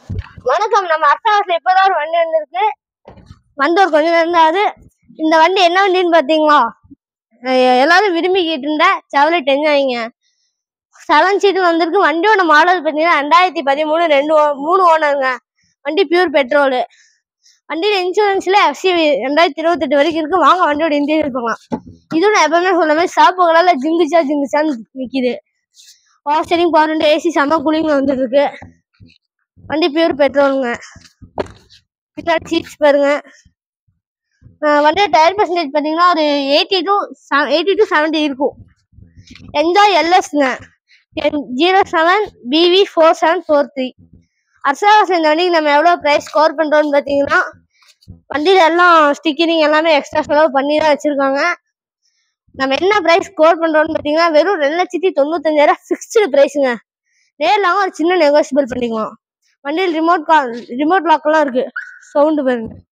வணக்கம். நம்ம அர்த்தாவசில் இப்பதான் ஒரு வண்டி வந்திருக்கு. வந்து ஒரு கொஞ்சம் நேரம் தான். இந்த வண்டி என்ன வண்டின்னு பாத்தீங்களா? எல்லாரும் விரும்பிக்கிட்டு இருந்த செவலெட் என்ஜாய்ங்க. 7 சீட்டு வந்திருக்கு. வண்டியோட மாடல் பார்த்தீங்கன்னா 2013 3 ஓனருங்க. வண்டி பியூர் பெட்ரோலு. வண்டியில இன்சூரன்ஸ்ல FC 2028 வரைக்கும் இருக்கு. வாங்க வண்டியோட இன்டீரியர் போகலாம். இதுவும் நான் எப்பவுமே சொல்ல மாதிரி சாப்பு கலர்ல ஜிங்குச்சான்னு நிக்குது. Power steering, power window, AC செம்ம கூலிங்ல வந்துட்டு இருக்கு. வண்டி பியூர் பெட்ரோலுங்க. பின்னாடி சீட்ஸ் பாருங்க. வண்டியோட டயர் பர்சன்டேஜ் பார்த்தீங்கன்னா ஒரு 80 to 70 இருக்கும். என்ஜாய் LSங்க. 07 BV4743. அர்சாவாசம் இந்த வண்டிக்கு நம்ம எவ்வளோ ப்ரைஸ் ஸ்கோர் பண்ணுறோன்னு பார்த்தீங்கன்னா, வண்டியில் எல்லாம் ஸ்டிக்கரிங் எல்லாமே எக்ஸ்ட்ரா செலவு பண்ணி தான் வச்சுருக்காங்க. நம்ம என்ன ப்ரைஸ் ஸ்கோர் பண்ணுறோன்னு பார்த்தீங்கன்னா வெறும் 2,95,000 ஃபிக்ஸ்டு ப்ரைஸுங்க. நேரில் ஒரு சின்ன நெகோசியபிள் பண்ணிக்கலாம். வண்டியில் ரிமோட் லாக்கெல்லாம் இருக்குது. சவுண்டு பாருங்க.